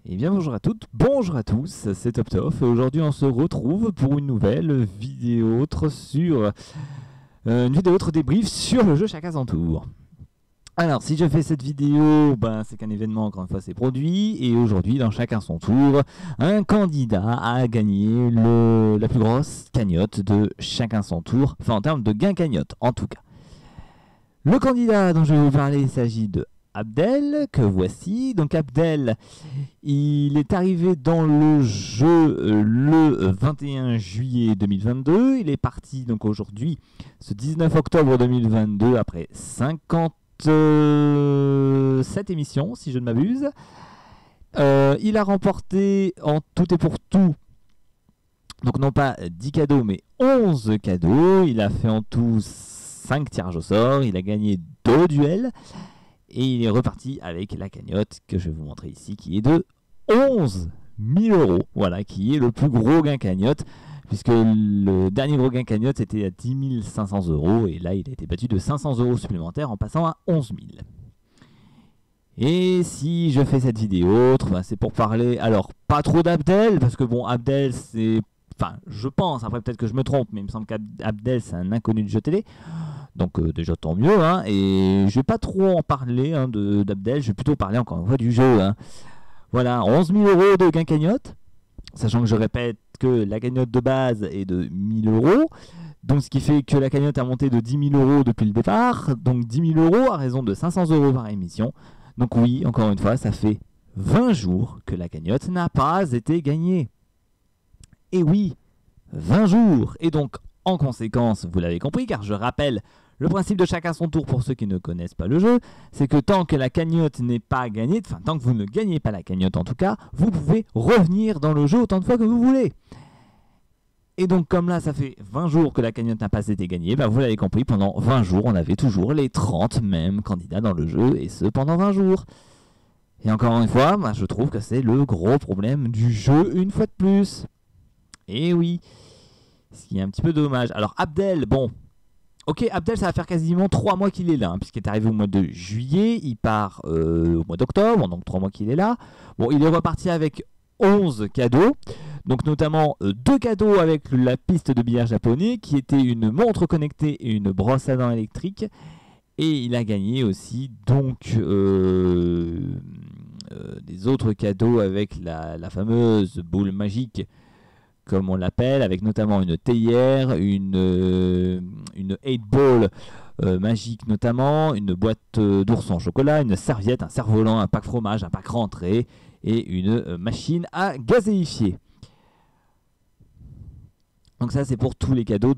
Eh bien bonjour à toutes, bonjour à tous, c'est TopTof et aujourd'hui on se retrouve pour une nouvelle vidéo autre sur une vidéo autre débrief sur le jeu Chacun son tour. Alors si je fais cette vidéo, c'est qu'un événement encore une fois s'est produit et aujourd'hui dans Chacun son tour, un candidat a gagné la plus grosse cagnotte de Chacun son tour, enfin en termes de gain cagnotte en tout cas. Le candidat dont je vais vous parler, il s'agit de Abdel, que voici. Donc Abdel, il est arrivé dans le jeu le 21 juillet 2022. Il est parti donc aujourd'hui, ce 19 octobre 2022, après 57 émissions, si je ne m'abuse. Il a remporté en tout et pour tout, donc non pas 10 cadeaux, mais 11 cadeaux. Il a fait en tout 5 tirages au sort. Il a gagné 2 duels. Et il est reparti avec la cagnotte que je vais vous montrer ici, qui est de 11 000 euros. Voilà, qui est le plus gros gain cagnotte, puisque le dernier gros gain cagnotte était à 10 500 euros. Et là, il a été battu de 500 euros supplémentaires en passant à 11 000. Et si je fais cette vidéo autre, c'est pour parler, alors pas trop d'Abdel, parce que bon, Abdel c'est... Enfin, je pense, après peut-être que je me trompe, mais il me semble qu'Abdel c'est un inconnu de jeu télé. Donc déjà tant mieux, et je vais pas trop en parler d'Abdel, je vais plutôt parler encore une fois du jeu. Voilà, 11 000 euros de gain cagnotte, sachant que je répète que la cagnotte de base est de 1 000 euros, donc ce qui fait que la cagnotte a monté de 10 000 euros depuis le départ, donc 10 000 euros à raison de 500 euros par émission. Donc oui, encore une fois, ça fait 20 jours que la cagnotte n'a pas été gagnée. Et oui, 20 jours, et donc en conséquence, vous l'avez compris, car je rappelle, le principe de Chacun son tour, pour ceux qui ne connaissent pas le jeu, c'est que tant que la cagnotte n'est pas gagnée, enfin tant que vous ne gagnez pas la cagnotte en tout cas, vous pouvez revenir dans le jeu autant de fois que vous voulez. Et donc comme là ça fait 20 jours que la cagnotte n'a pas été gagnée, vous l'avez compris, pendant 20 jours on avait toujours les 30 mêmes candidats dans le jeu, et ce pendant 20 jours. Et encore une fois, je trouve que c'est le gros problème du jeu une fois de plus. Et oui, ce qui est un petit peu dommage. Alors Abdel, bon... Ok, Abdel, ça va faire quasiment 3 mois qu'il est là, puisqu'il est arrivé au mois de juillet, il part au mois d'octobre, donc 3 mois qu'il est là. Bon, il est reparti avec 11 cadeaux, donc notamment 2 cadeaux avec la piste de billard japonais, qui était une montre connectée et une brosse à dents électrique. Et il a gagné aussi donc des autres cadeaux avec la fameuse boule magique, comme on l'appelle, avec notamment une théière, une 8-ball magique notamment, une boîte d'ours en chocolat, une serviette, un cerf-volant, un pack fromage, un pack rentrée et une machine à gazéifier. Donc ça c'est pour tous les cadeaux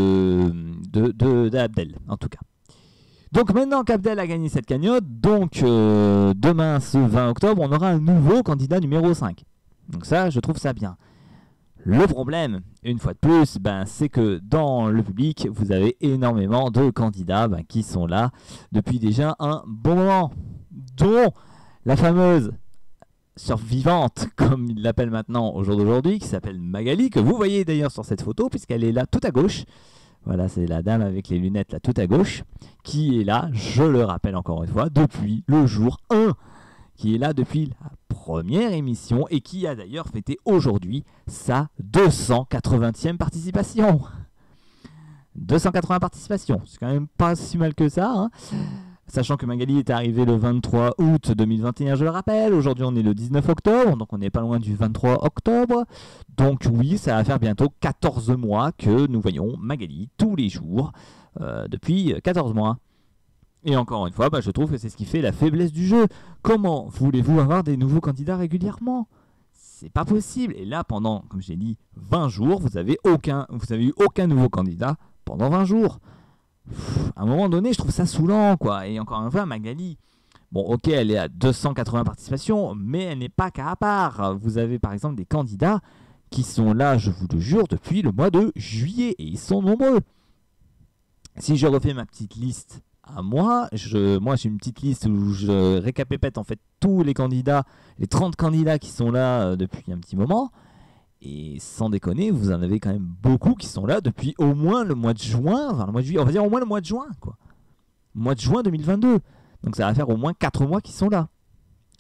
d'Abdel en tout cas. Donc maintenant qu'Abdel a gagné cette cagnotte, donc demain ce 20 octobre on aura un nouveau candidat numéro 5. Donc ça je trouve ça bien. Le problème, une fois de plus, c'est que dans le public, vous avez énormément de candidats qui sont là depuis déjà un bon moment, dont la fameuse survivante, comme il l'appelle maintenant au jour d'aujourd'hui, qui s'appelle Magali, que vous voyez d'ailleurs sur cette photo, puisqu'elle est là tout à gauche. Voilà, c'est la dame avec les lunettes là tout à gauche, qui est là, je le rappelle encore une fois, depuis le jour 1, qui est là depuis la première émission et qui a d'ailleurs fêté aujourd'hui sa 280e participation. 280 participations, c'est quand même pas si mal que ça, Sachant que Magali est arrivée le 23 août 2021, je le rappelle. Aujourd'hui, on est le 19 octobre, donc on n'est pas loin du 23 octobre. Donc oui, ça va faire bientôt 14 mois que nous voyons Magali tous les jours, depuis 14 mois. Et encore une fois, je trouve que c'est ce qui fait la faiblesse du jeu. Comment voulez-vous avoir des nouveaux candidats régulièrement? C'est pas possible. Et là, pendant, comme je l'ai dit, 20 jours, vous avez eu aucun nouveau candidat pendant 20 jours. À un moment donné, je trouve ça saoulant, quoi. Et encore une fois, Magali, bon, ok, elle est à 280 participations, mais elle n'est pas qu'à part. Vous avez par exemple des candidats qui sont là, je vous le jure, depuis le mois de juillet, et ils sont nombreux. Si je refais ma petite liste à moi j'ai une petite liste où je récapépète en fait tous les candidats, les 30 candidats qui sont là depuis un petit moment. Et sans déconner, vous en avez quand même beaucoup qui sont là depuis au moins le mois de juin, enfin le mois de juillet, on va dire au moins le mois de juin, quoi. Mois de juin 2022. Donc ça va faire au moins 4 mois qu'ils sont là.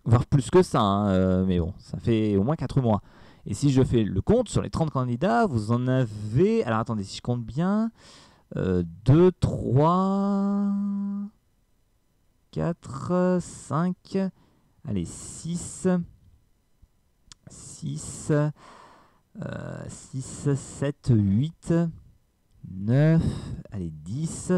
voire plus que ça, hein, mais bon, ça fait au moins 4 mois. Et si je fais le compte, sur les 30 candidats, vous en avez... Alors attendez, si je compte bien, 2, 3, 4, 5, allez, 6, 7, 8, 9, allez, 10,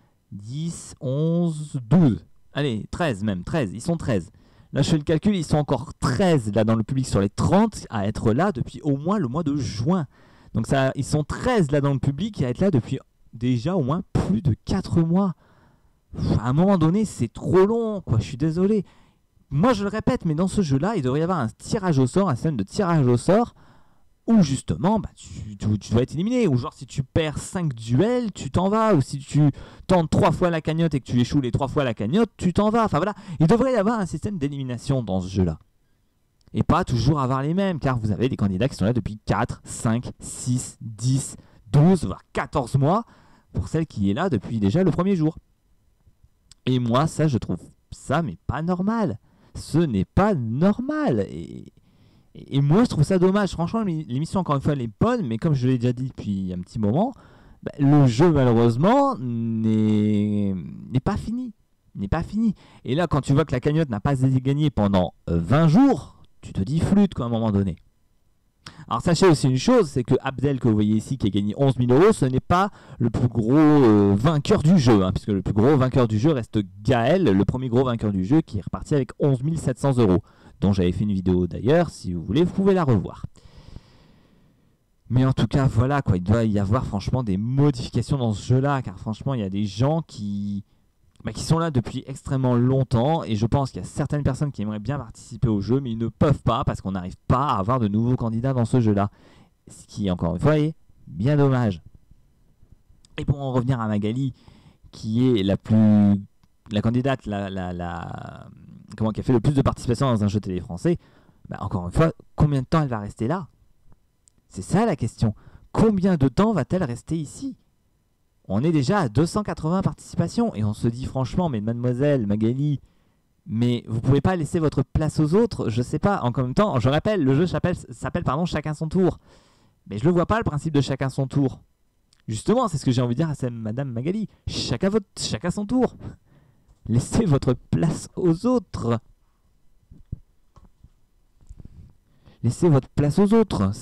11, 12. Allez, 13 même, 13, ils sont 13. Là, je fais le calcul, ils sont encore 13 là dans le public sur les 30 à être là depuis au moins le mois de juin. Donc ça, ils sont 13 là dans le public à être là depuis déjà au moins plus de 4 mois. À un moment donné, c'est trop long, quoi. Je suis désolé. Moi, je le répète, mais dans ce jeu-là, il devrait y avoir un tirage au sort, un système de tirage au sort où justement, bah, tu dois être éliminé. Ou genre, si tu perds 5 duels, tu t'en vas. Ou si tu tentes 3 fois la cagnotte et que tu échoues les 3 fois la cagnotte, tu t'en vas. Enfin voilà, il devrait y avoir un système d'élimination dans ce jeu-là. Et pas toujours avoir les mêmes, car vous avez des candidats qui sont là depuis 4, 5, 6, 10, 12, voire 14 mois, pour celle qui est là depuis déjà le premier jour. Et moi, ça, je trouve ça, mais pas normal. Ce n'est pas normal. Et moi, je trouve ça dommage. Franchement, l'émission, encore une fois, elle est bonne, mais comme je l'ai déjà dit depuis un petit moment, bah, le jeu, malheureusement, n'est pas fini. N'est pas fini. Et là, quand tu vois que la cagnotte n'a pas été gagnée pendant 20 jours, tu te dis flûte, quoi, à un moment donné. Alors, sachez aussi une chose, c'est que Abdel, que vous voyez ici, qui a gagné 11 000 €, ce n'est pas le plus gros vainqueur du jeu, hein, puisque le plus gros vainqueur du jeu reste Gaël, le premier gros vainqueur du jeu, qui est reparti avec 11 700 €, dont j'avais fait une vidéo d'ailleurs. Si vous voulez, vous pouvez la revoir. Mais en tout cas, voilà, quoi, il doit y avoir franchement des modifications dans ce jeu-là, car franchement, il y a des gens qui sont là depuis extrêmement longtemps, et je pense qu'il y a certaines personnes qui aimeraient bien participer au jeu, mais ils ne peuvent pas parce qu'on n'arrive pas à avoir de nouveaux candidats dans ce jeu-là. Ce qui, encore une fois, est bien dommage. Et pour en revenir à Magali, qui est la candidate qui a fait le plus de participation dans un jeu télé français, bah, encore une fois, combien de temps elle va rester là? C'est ça la question. Combien de temps va-t-elle rester ici? On est déjà à 280 participations et on se dit franchement, mais mademoiselle Magali, mais vous pouvez pas laisser votre place aux autres? Je sais pas, en même temps, je rappelle, le jeu s'appelle chacun son tour. Mais je le vois pas le principe de chacun son tour. Justement, c'est ce que j'ai envie de dire à cette madame Magali. Chacun son tour. Laissez votre place aux autres. Laissez votre place aux autres.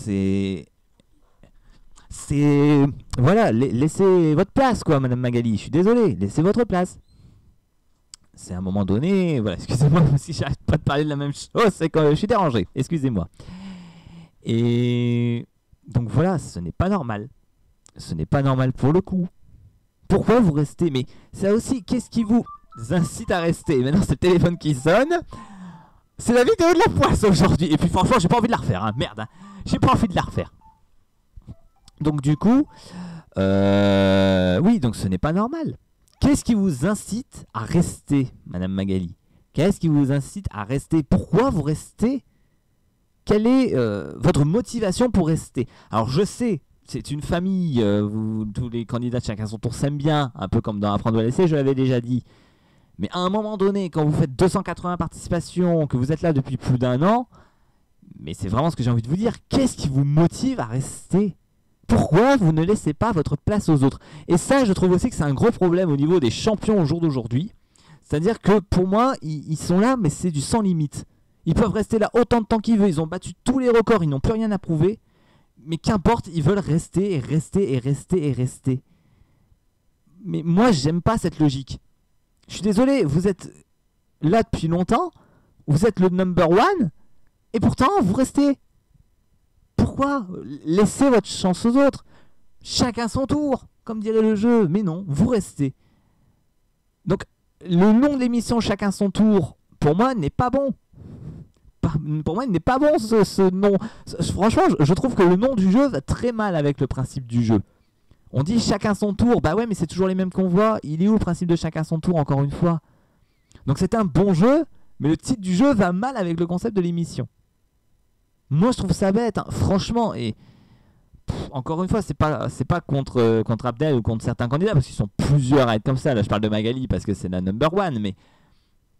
Voilà, laissez votre place, quoi, madame Magali. Je suis désolé, laissez votre place. C'est à un moment donné, voilà, excusez-moi si j'arrête pas de parler de la même chose, c'est quand je suis dérangé, excusez-moi. Et donc voilà, ce n'est pas normal. Ce n'est pas normal pour le coup. Pourquoi vous restez? Mais ça aussi, qu'est-ce qui vous incite à rester? Maintenant, c'est le téléphone qui sonne. C'est la vidéo de la poisse aujourd'hui. Et puis franchement, j'ai pas envie de la refaire, hein. Merde, hein. J'ai pas envie de la refaire. Donc du coup, oui, donc ce n'est pas normal. Qu'est-ce qui vous incite à rester, madame Magali? Qu'est-ce qui vous incite à rester? Pourquoi vous restez? Quelle est votre motivation pour rester? Alors je sais, c'est une famille, tous les candidats de chacun son tour s'aiment bien, un peu comme dans Apprendre à laisser, je l'avais déjà dit. Mais à un moment donné, quand vous faites 280 participations, que vous êtes là depuis plus d'1 an, mais c'est vraiment ce que j'ai envie de vous dire, qu'est-ce qui vous motive à rester? Pourquoi vous ne laissez pas votre place aux autres? Et ça, je trouve aussi que c'est un gros problème au niveau des champions au jour d'aujourd'hui. C'est-à-dire que pour moi, ils sont là, mais c'est du sans limite. Ils peuvent rester là autant de temps qu'ils veulent. Ils ont battu tous les records, ils n'ont plus rien à prouver. Mais qu'importe, ils veulent rester et rester et rester et rester. Mais moi, j'aime pas cette logique. Je suis désolé, vous êtes là depuis longtemps, vous êtes le number one, et pourtant, vous restez. Pourquoi? Laissez votre chance aux autres. Chacun son tour, comme dirait le jeu. Mais non, vous restez. Donc, le nom de l'émission Chacun son tour, pour moi, n'est pas bon. Pour moi, il n'est pas bon ce nom. Franchement, je trouve que le nom du jeu va très mal avec le principe du jeu. On dit chacun son tour. Bah ouais, mais c'est toujours les mêmes qu'on voit. Il est où le principe de chacun son tour, encore une fois? Donc c'est un bon jeu, mais le titre du jeu va mal avec le concept de l'émission. Moi, je trouve ça bête, hein, franchement. Et encore une fois, c'est pas contre Abdel ou contre certains candidats, parce qu'ils sont plusieurs à être comme ça. Là, je parle de Magali parce que c'est la number one, mais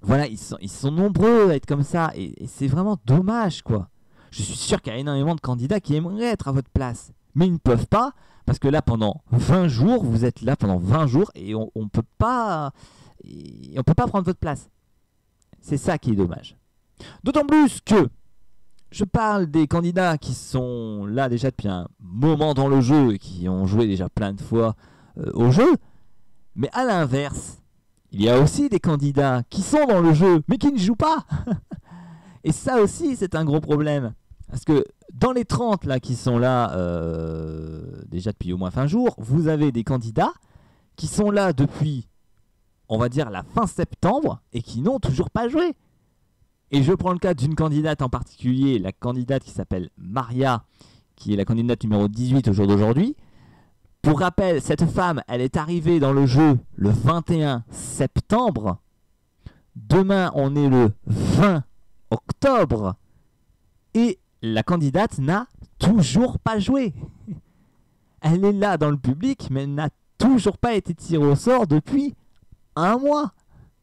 Voilà, ils sont nombreux à être comme ça, et c'est vraiment dommage, quoi. Je suis sûr qu'il y a énormément de candidats qui aimeraient être à votre place, mais ils ne peuvent pas, parce que là, pendant 20 jours, vous êtes là pendant 20 jours, et on peut pas, et on peut pas prendre votre place. C'est ça qui est dommage. D'autant plus que je parle des candidats qui sont là déjà depuis un moment dans le jeu, et qui ont joué déjà plein de fois au jeu, mais à l'inverse, il y a aussi des candidats qui sont dans le jeu, mais qui ne jouent pas. Et ça aussi, c'est un gros problème. Parce que dans les 30 là, qui sont là déjà depuis au moins 20 jours, vous avez des candidats qui sont là depuis, on va dire, la fin septembre, et qui n'ont toujours pas joué. Et je prends le cas d'une candidate en particulier, la candidate qui s'appelle Maria, qui est la candidate numéro 18 au jour d'aujourd'hui. Pour rappel, cette femme, elle est arrivée dans le jeu le 21 septembre. Demain, on est le 20 octobre. Et la candidate n'a toujours pas joué. Elle est là dans le public, mais elle n'a toujours pas été tirée au sort depuis un mois.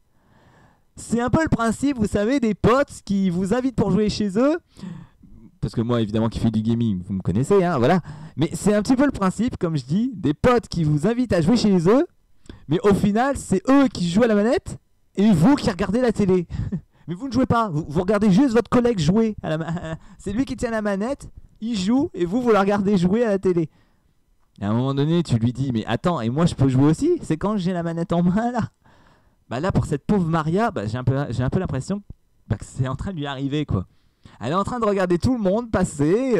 C'est un peu le principe, vous savez, des potes qui vous invitent pour jouer chez eux. Parce que moi, évidemment, qui fais du gaming, vous me connaissez, hein, voilà. Mais c'est un petit peu le principe, comme je dis, des potes qui vous invitent à jouer chez eux, mais au final, c'est eux qui jouent à la manette, et vous qui regardez la télé. Mais vous ne jouez pas, vous regardez juste votre collègue jouer. C'est lui qui tient la manette, il joue, et vous la regardez jouer à la télé. Et à un moment donné, tu lui dis, mais attends, et moi je peux jouer aussi? C'est quand j'ai la manette en main, là? Bah là, pour cette pauvre Maria, bah, j'ai un peu l'impression que c'est en train de lui arriver, quoi. Elle est en train de regarder tout le monde passer,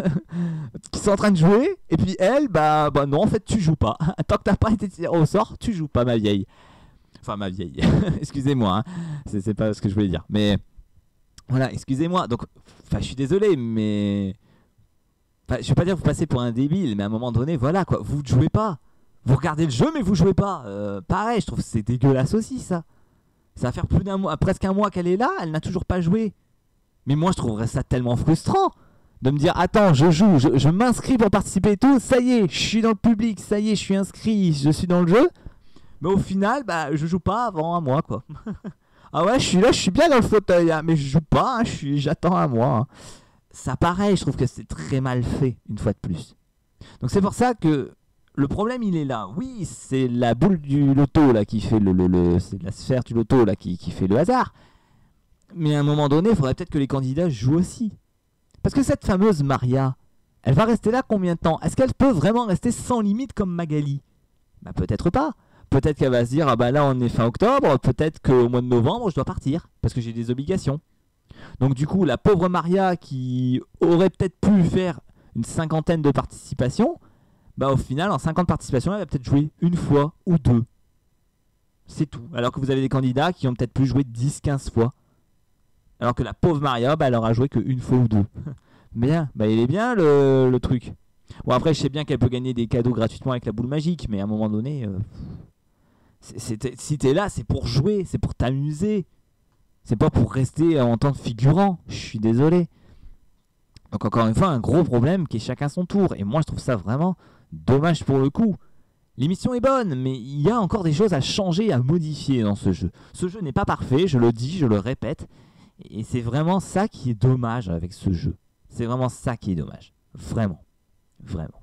qui sont en train de jouer, et puis elle, bah non, en fait, tu joues pas. Tant que t'as pas été tiré au sort, tu joues pas, ma vieille. Enfin, ma vieille. Excusez-moi, hein. C'est pas ce que je voulais dire. Mais voilà, excusez-moi. Donc, je suis désolé, mais je vais pas dire que vous passez pour un débile, mais à un moment donné, voilà, quoi, vous ne jouez pas. Vous regardez le jeu, mais vous jouez pas. Pareil, je trouve que c'est dégueulasse aussi, ça. Ça va faire plus d'un mois, presque un mois qu'elle est là, elle n'a toujours pas joué. Mais moi, je trouverais ça tellement frustrant de me dire, attends, je joue, je m'inscris pour participer et tout, ça y est, je suis dans le public, ça y est, je suis inscrit, je suis dans le jeu. Mais au final, bah, je joue pas avant un mois, quoi. Ah ouais, je suis là, je suis bien dans le fauteuil, hein, mais je joue pas, hein, j'attends un mois. Hein. Ça, pareil, je trouve que c'est très mal fait, une fois de plus. Donc c'est pour ça que le problème, il est là. Oui, c'est la boule du loto, là, qui fait c'est la sphère du loto, là, qui fait le hasard. Mais à un moment donné, il faudrait peut-être que les candidats jouent aussi. Parce que cette fameuse Maria, elle va rester là combien de temps? Est-ce qu'elle peut vraiment rester sans limite comme Magali? Bah peut-être pas. Peut-être qu'elle va se dire, ah bah là on est fin octobre, peut-être qu'au mois de novembre je dois partir, parce que j'ai des obligations. Donc du coup, la pauvre Maria qui aurait peut-être pu faire une cinquantaine de participations, bah au final, en 50 participations, elle va peut-être jouer une fois ou deux. C'est tout. Alors que vous avez des candidats qui ont peut-être pu jouer 10-15 fois. Alors que la pauvre Maria, bah, elle aura joué qu'une fois ou deux. Bien, bah il est bien le truc. Bon après, je sais bien qu'elle peut gagner des cadeaux gratuitement avec la boule magique, mais à un moment donné, si t'es là, c'est pour jouer, c'est pour t'amuser. C'est pas pour rester en tant que figurant. Je suis désolé. Donc encore une fois, un gros problème qui est chacun son tour. Et moi, je trouve ça vraiment dommage pour le coup. L'émission est bonne, mais il y a encore des choses à changer, à modifier dans ce jeu. Ce jeu n'est pas parfait, je le dis, je le répète. Et c'est vraiment ça qui est dommage avec ce jeu. C'est vraiment ça qui est dommage. Vraiment. Vraiment.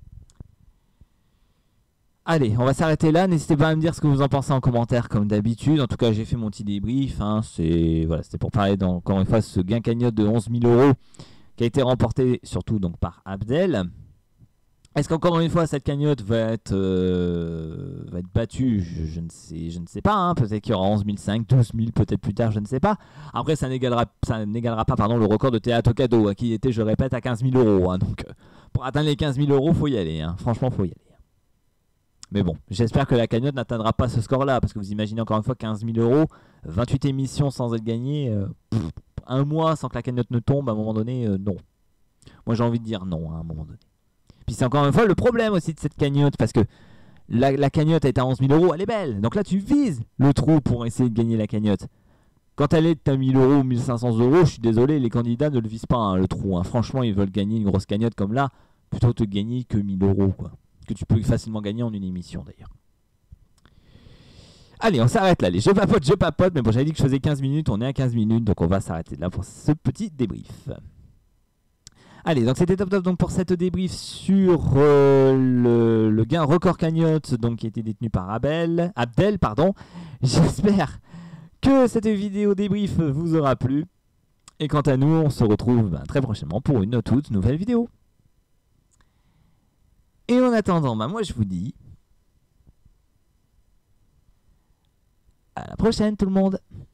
Allez, on va s'arrêter là. N'hésitez pas à me dire ce que vous en pensez en commentaire comme d'habitude. En tout cas, j'ai fait mon petit débrief. Hein. C'était pour parler encore une fois de ce gain cagnotte de 11 000 € qui a été remporté surtout donc par Abdel. Est-ce qu'encore une fois cette cagnotte va être battue? Je ne sais pas. Hein. Peut-être qu'il y aura 11 500, 12 000 peut-être plus tard, je ne sais pas. Après, ça n'égalera pas le record de Théâtre Cadeau, qui était, je répète, à 15 000 €. Hein. Donc, pour atteindre les 15 000 €, faut y aller. Hein. Franchement, faut y aller. Mais bon, j'espère que la cagnotte n'atteindra pas ce score-là, parce que vous imaginez encore une fois 15 000 €, 28 émissions sans être gagnées, un mois sans que la cagnotte ne tombe, à un moment donné, non. Moi, j'ai envie de dire non, à un moment donné. Puis c'est encore une fois le problème aussi de cette cagnotte, parce que la cagnotte est à 11 000 €, elle est belle. Donc là, tu vises le trou pour essayer de gagner la cagnotte. Quand elle est à 1 000 € ou 1 500 €, je suis désolé, les candidats ne le visent pas, hein, le trou. Hein. Franchement, ils veulent gagner une grosse cagnotte comme là, plutôt te gagner que 1 000 €, quoi. Que tu peux facilement gagner en une émission, d'ailleurs. Allez, on s'arrête là. Allez, je papote. Mais bon, j'avais dit que je faisais 15 minutes. On est à 15 minutes. Donc, on va s'arrêter là pour ce petit débrief. Allez, donc c'était top donc pour cette débrief sur le gain record cagnotte donc, qui a été détenu par Abdel. J'espère que cette vidéo débrief vous aura plu. Et quant à nous, on se retrouve très prochainement pour une toute nouvelle vidéo. Et en attendant, moi je vous dis à la prochaine tout le monde.